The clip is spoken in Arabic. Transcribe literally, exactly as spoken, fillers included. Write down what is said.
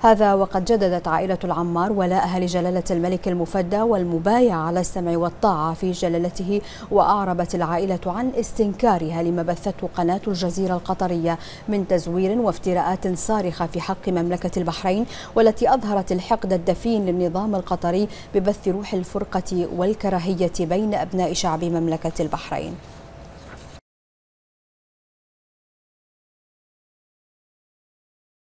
هذا وقد جددت عائلة العمار ولاءها لجلالة الملك المفدى والمبايع على السمع والطاعة في جلالته. وأعربت العائلة عن استنكارها لما بثته قناة الجزيرة القطرية من تزوير وافتراءات صارخة في حق مملكة البحرين، والتي أظهرت الحقد الدفين للنظام القطري ببث روح الفرقة والكراهية بين أبناء شعب مملكة البحرين.